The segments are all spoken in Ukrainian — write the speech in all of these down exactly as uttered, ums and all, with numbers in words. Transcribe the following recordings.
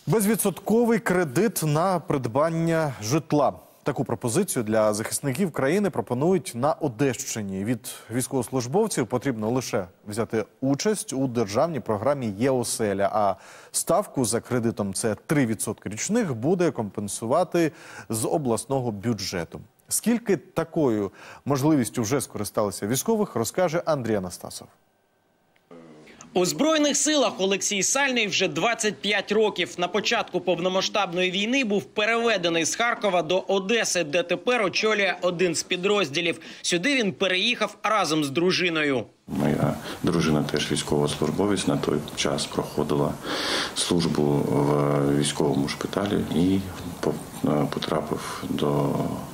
Безвідсотковий кредит на придбання житла. Таку пропозицію для захисників країни пропонують на Одещині. Від військовослужбовців потрібно лише взяти участь у державній програмі «Є-оселя», а ставку за кредитом – це три відсотки річних – буде компенсувати з обласного бюджету. Скільки такою можливістю вже скористалися військових, розкаже Андрій Анастасов. У Збройних силах Олексій Сальний вже двадцять п'ять років. На початку повномасштабної війни був переведений з Харкова до Одеси, де тепер очолює один з підрозділів. Сюди він переїхав разом з дружиною. Моя дружина теж військовослужбовець, на той час проходила службу в військовому шпиталі і потрапив до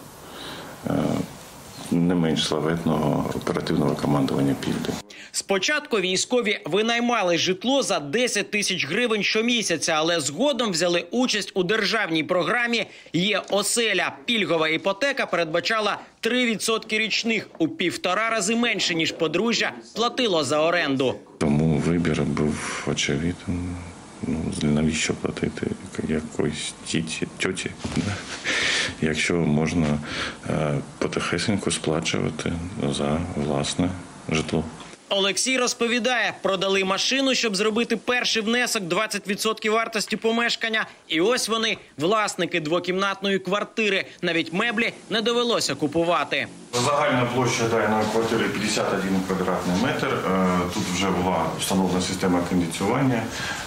не менш славетного оперативного командування «Південь». Спочатку військові винаймали житло за десять тисяч гривень щомісяця, але згодом взяли участь у державній програмі «Є-оселя». Пільгова іпотека передбачала три відсотки річних, у півтора рази менше, ніж подружжя платило за оренду. Тому вибір був очевидним. Ну, навіщо платити якоїсь тіті, тьоті, да? Якщо можна е, потихесеньку сплачувати за власне житло. Олексій розповідає, продали машину, щоб зробити перший внесок – двадцять відсотків вартості помешкання. І ось вони, власники двокімнатної квартири. Навіть меблі не довелося купувати. Загальна площа даної квартири п'ятдесят один квадратний метр. Тут вже була встановлена система кондиціювання,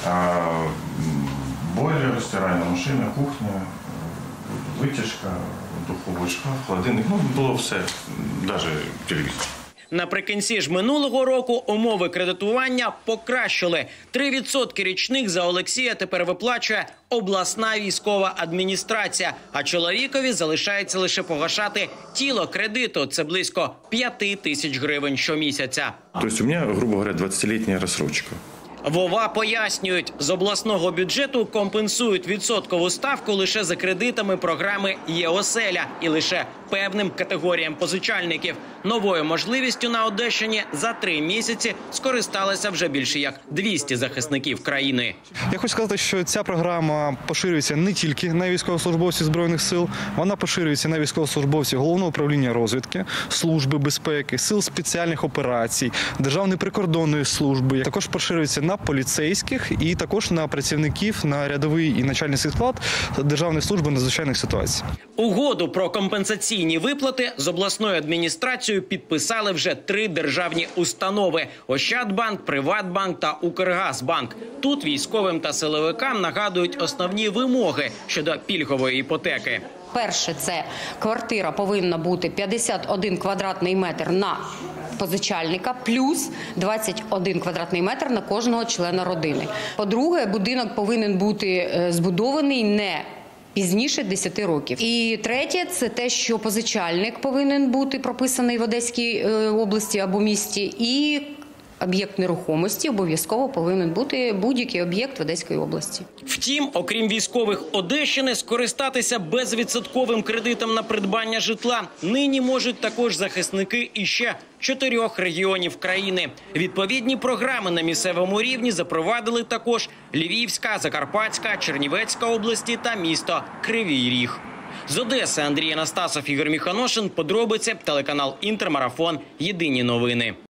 бойлер, стиральна машина, кухня, витяжка, духовий шкаф, холодильник. Ну, було все, навіть телевізор. Наприкінці ж минулого року умови кредитування покращили. Три відсотки річних за Олексія тепер виплачує обласна військова адміністрація, а чоловікові залишається лише погашати тіло кредиту. Це близько п'яти тисяч гривень щомісяця. Тобто у мене, грубо говоря, двадцятилітня розсрочка. Вова пояснюють, з обласного бюджету компенсують відсоткову ставку лише за кредитами програми «Є-оселя» і лише певним категоріям позичальників. Новою можливістю на Одещині за три місяці скористалися вже більше як двісті захисників країни. Я хочу сказати, що ця програма поширюється не тільки на військовослужбовців Збройних сил, вона поширюється на військовослужбовців Головного управління розвідки, Служби безпеки, Сил спеціальних операцій, Державної прикордонної служби. Також поширюється на поліцейських і також на працівників, на рядовий і начальницький склад Державної служби надзвичайних ситуацій. Угоду про компенсаційні виплати з обласною адміністрацією підписали вже три державні установи – Ощадбанк, Приватбанк та Укргазбанк. Тут військовим та силовикам нагадують основні вимоги щодо пільгової іпотеки. Перше – це квартира повинна бути п'ятдесят один квадратний метр на позичальника плюс двадцять один квадратний метр на кожного члена родини. По-друге, будинок повинен бути збудований не пізніше десяти років. І третє – це те, що позичальник повинен бути прописаний в Одеській області або місті, і об'єкт нерухомості обов'язково повинен бути будь-який об'єкт в Одеській області. Втім, окрім військових Одещини, скористатися безвідсотковим кредитом на придбання житла нині можуть також захисники іще чотирьох регіонів країни. Відповідні програми на місцевому рівні запровадили також Львівська, Закарпатська, Чернівецька області та місто Кривий Ріг. З Одеси Андрій Анастасов, Ігор Міханошин. Подробиці, телеканал «Інтермарафон». Єдині новини.